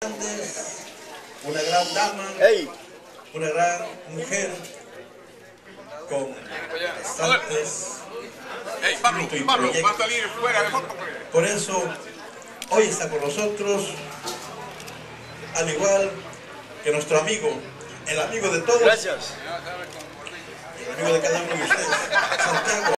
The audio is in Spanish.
una gran dama, una gran mujer con bastantes frutos y proyectos. Va a salir fuera de foto. Por eso hoy está con nosotros, al igual que nuestro amigo, el amigo de todos, Gracias. el amigo de cada uno de ustedes, Santiago.